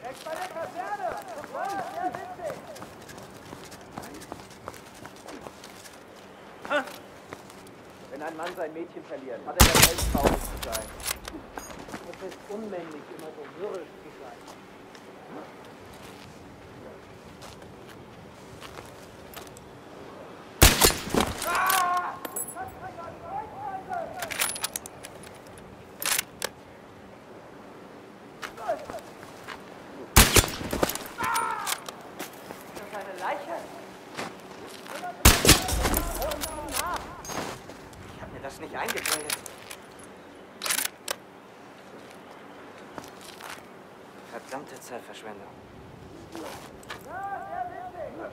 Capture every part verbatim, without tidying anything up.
Direkt bei der Kaserne! Voll, sehr witzig! Ha? Wenn ein Mann sein Mädchen verliert, hat er das Recht, traurig zu sein. Es ist unmännlich, immer so mürrisch zu sein. Nicht eingebildet. Verdammte Zeitverschwendung. Ja, sehr witzig.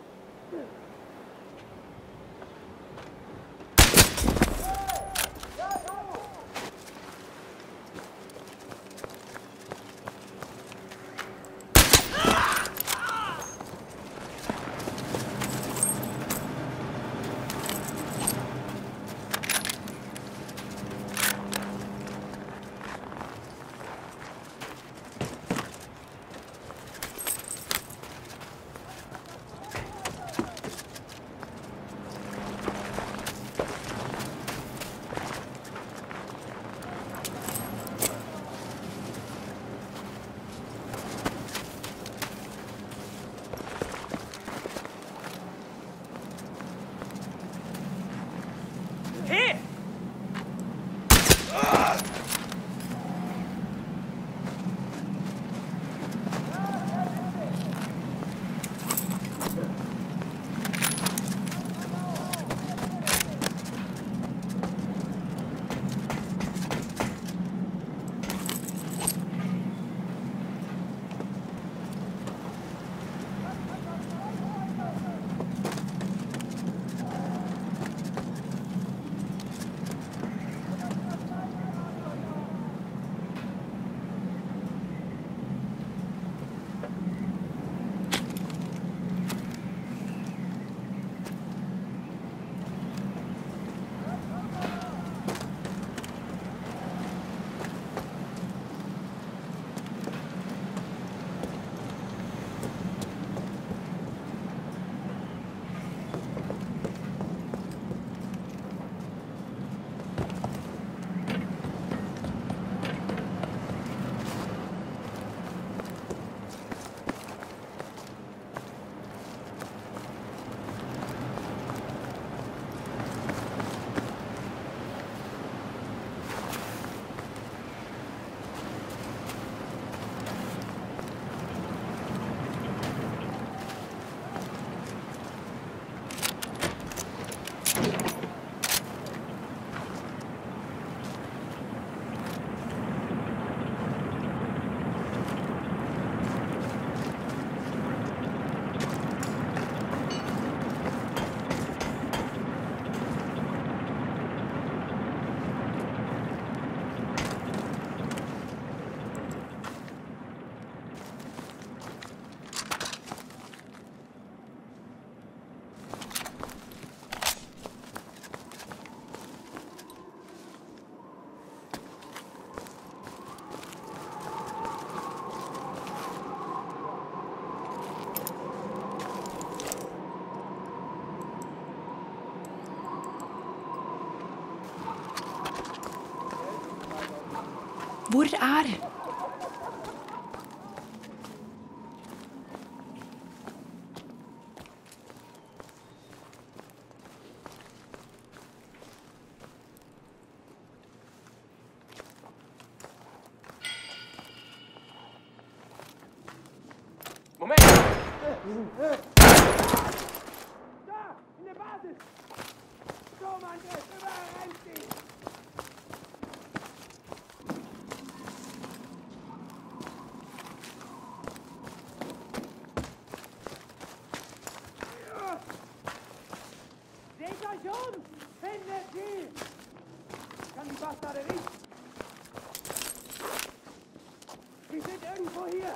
Hvor er Moment! Da! In der Basis! So, Mann, jetzt überall reinstehen! Seht euch um! Findet sie! Ich kann die Bastarde riechen! Sie sind irgendwo hier!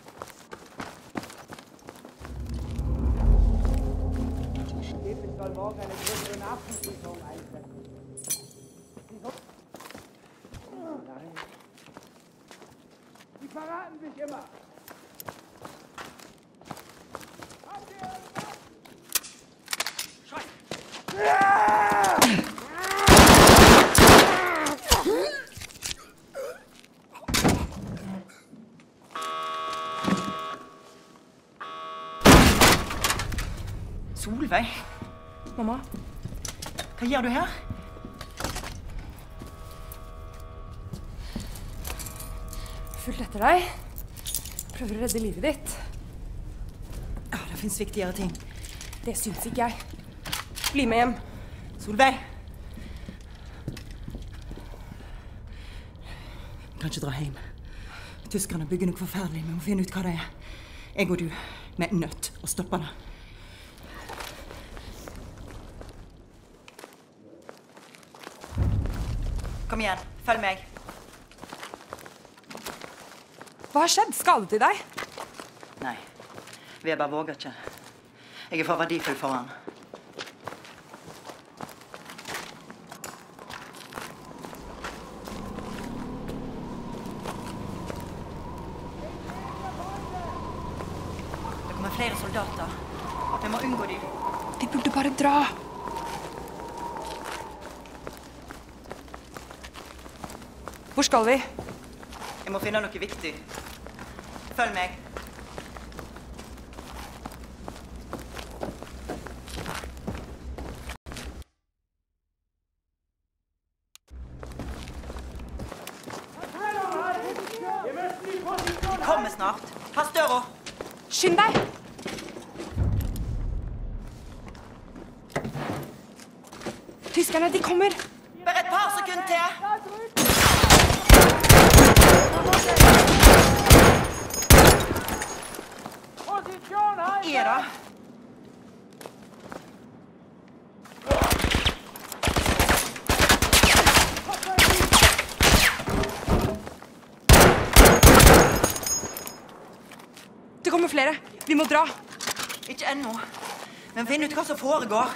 Ich soll morgen eine größere Nachschusslieferung einsetzen. Sie so oh nein. Sie verraten sich immer. Solveig? Mamma? Hva gjør du her? Fulgt etter deg. Prøver å redde livet ditt. Ja, det finnes viktigere ting. Det syns ikke jeg. Bli med hjem. Solveig! Vi kan ikke dra hjem. Tyskerne bygger noe forferdelig. Vi må finne ut hva det er. Jeg og du, vi er nødt å stoppe det. Kom igjen, følg meg. Hva har skjedd? Skadet de deg? Nei, Weber våger ikke. Jeg er for verdifull for han. Det kommer flere soldater. Vi må unngå dem. Vi burde bare dra. Hvor skal vi? Jeg må finne noe viktig. Følg meg. Kommer snart. Pass døra. Skynd deg! Tyskerne, de kommer! Bare et par sekunder til. Hva er det? Det kommer flere. Vi må dra. Ikke ennå. Men finn ut hva som foregår.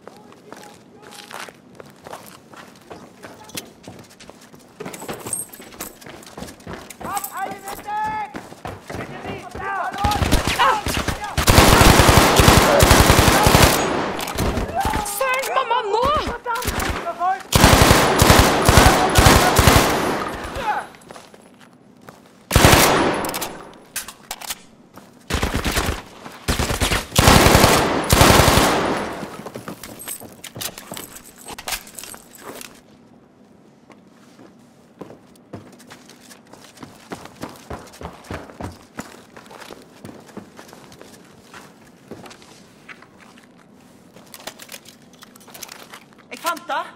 Jeg fant det.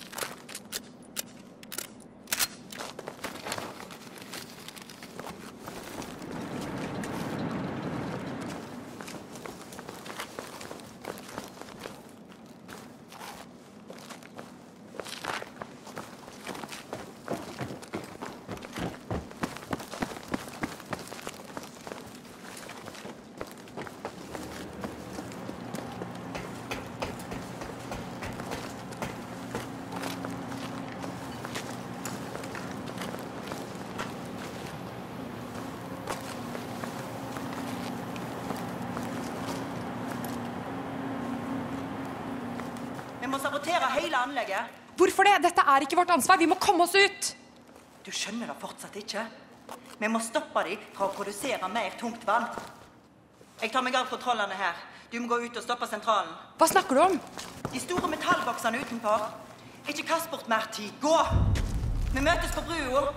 Vi må sabotere hele anlegget. Hvorfor det? Dette er ikke vårt ansvar. Vi må komme oss ut. Du skjønner det fortsatt ikke. Vi må stoppe dem fra å produsere mer tungt vann. Jeg tar meg av kontrollene her. Du må gå ut og stoppe sentralen. Hva snakker du om? De store metallboksene utenfor. Ikke kast bort mer tid. Gå! Vi møtes på brua.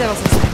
se hva som skjer.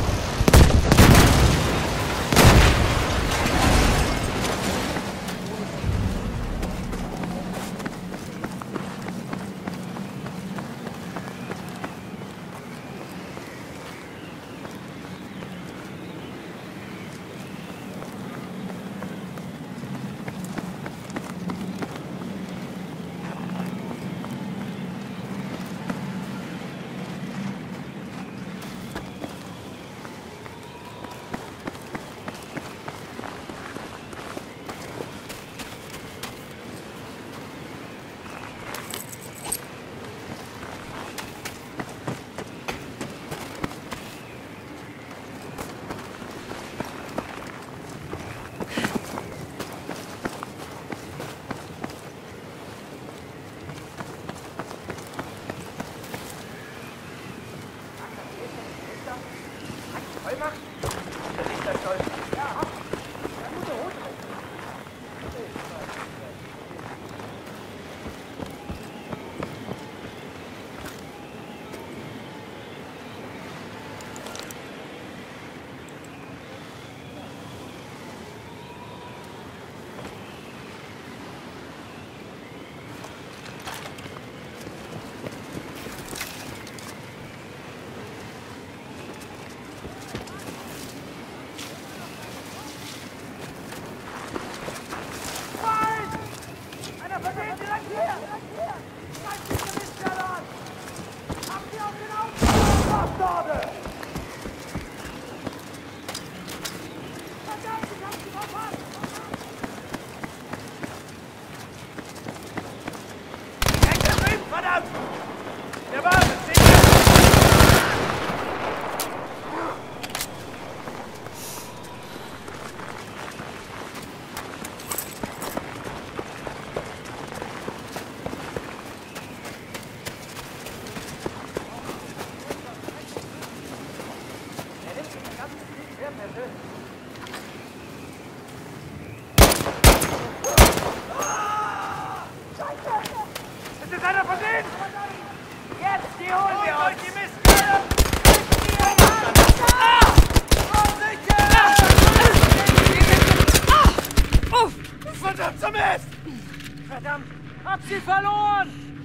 Verdammt! Hab sie verloren!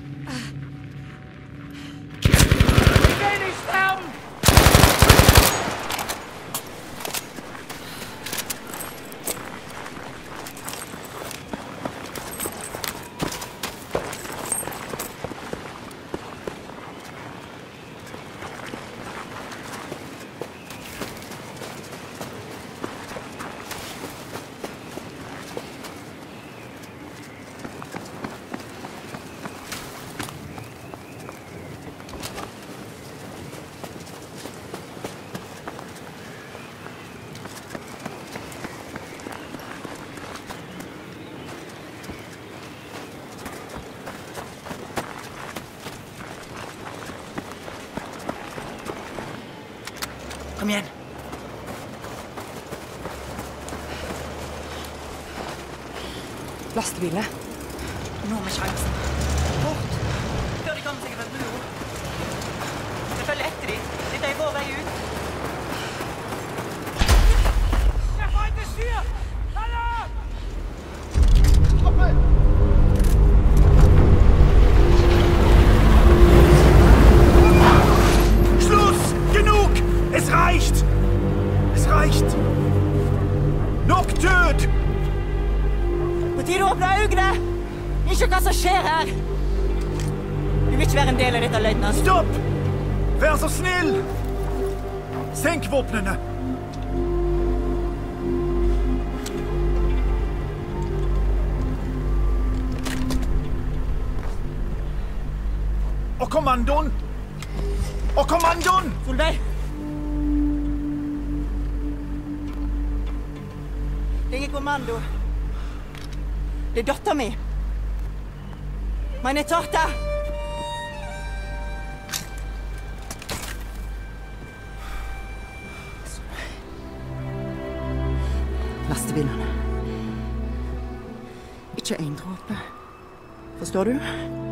Ich will nicht sterben! Kom igjen. Lastebilene. Nå med sjansen. Bort. Før de kommer seg over brua. Jeg følger etter dem. Dette er vår vei ut. Der Feind ist hier! Hallo! Stoppe! Schluss! Genug! Es reicht! Es reicht! Nok død! På tide å åpne øynene! Ikke hva som skjer her! Du vil ikke være en del av dette, løytnant. Stopp! Vær så snill! Senk våpnene! Og kommandoen! Og kommandoen! Solveig! Jeg er kommando. Det er datteren min. Meine Tochter! Lastebilene. Ikke en dråpe. Forstår du?